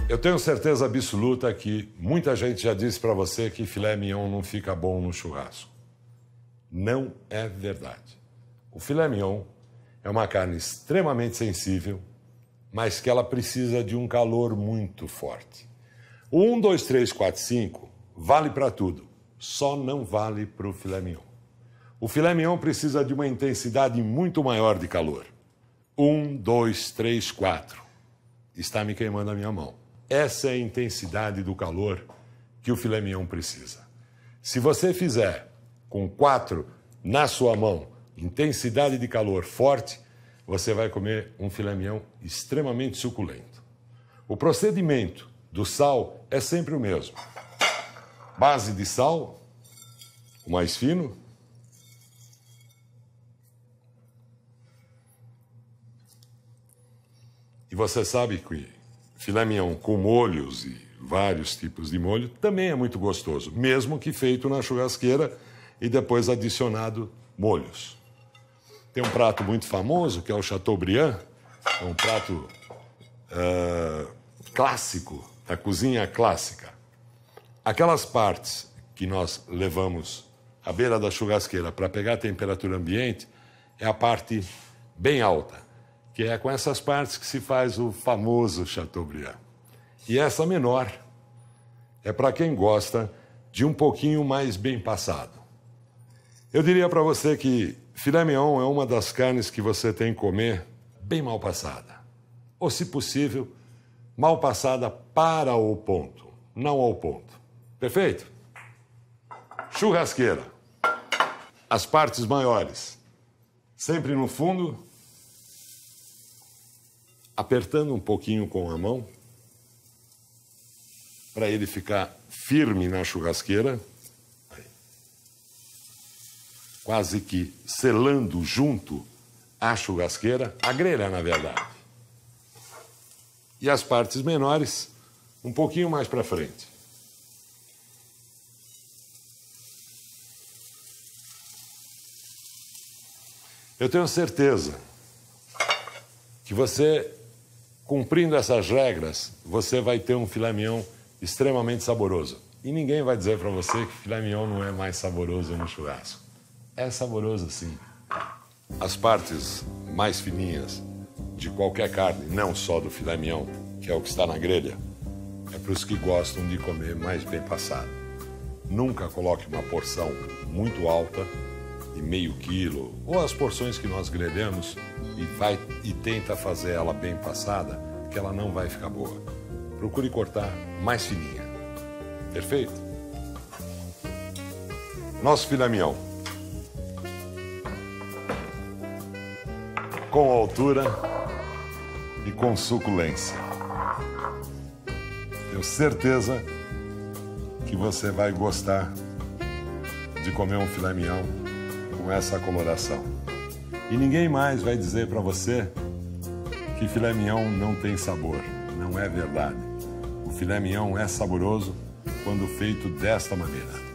Eu tenho certeza absoluta que muita gente já disse para você que filé mignon não fica bom no churrasco. Não é verdade. O filé mignon é uma carne extremamente sensível, mas que ela precisa de um calor muito forte. O 1, 2, 3, 4, 5 vale para tudo, só não vale para o filé mignon. O filé mignon precisa de uma intensidade muito maior de calor. 1, 2, 3, 4. Está me queimando a minha mão. Essa é a intensidade do calor que o filé mignon precisa. Se você fizer com 4 na sua mão, intensidade de calor forte, você vai comer um filé mignon extremamente suculento. O procedimento do sal é sempre o mesmo. Base de sal, o mais fino. E você sabe que filé mignon com molhos e vários tipos de molho também é muito gostoso, mesmo que feito na churrasqueira e depois adicionado molhos. Tem um prato muito famoso que é o Chateaubriand, é um prato clássico, da cozinha clássica. Aquelas partes que nós levamos à beira da churrasqueira para pegar a temperatura ambiente é a parte bem alta, que é com essas partes que se faz o famoso Chateaubriand. E essa menor é para quem gosta de um pouquinho mais bem passado. Eu diria para você que filé mignon é uma das carnes que você tem que comer bem mal passada. Ou, se possível, mal passada para o ponto, não ao ponto. Perfeito? Churrasqueira. As partes maiores. Sempre no fundo, apertando um pouquinho com a mão, para ele ficar firme na churrasqueira. Aí. Quase que selando junto a churrasqueira, a grelha, na verdade. E as partes menores, um pouquinho mais para frente. Eu tenho certeza que você, cumprindo essas regras, você vai ter um filé mignon extremamente saboroso. E ninguém vai dizer para você que filé mignon não é mais saboroso no churrasco. É saboroso, sim. As partes mais fininhas de qualquer carne, não só do filé mignon, que é o que está na grelha, é para os que gostam de comer mais bem passado. Nunca coloque uma porção muito alta, de meio quilo, ou as porções que nós grelhamos, e tenta fazer ela bem passada, que ela não vai ficar boa. Procure cortar mais fininha. Perfeito? Nosso filé mignon. Com altura e com suculência. Tenho certeza que você vai gostar de comer um filé mignon com essa coloração. E ninguém mais vai dizer para você que filé mignon não tem sabor. Não é verdade. O filé mignon é saboroso quando feito desta maneira.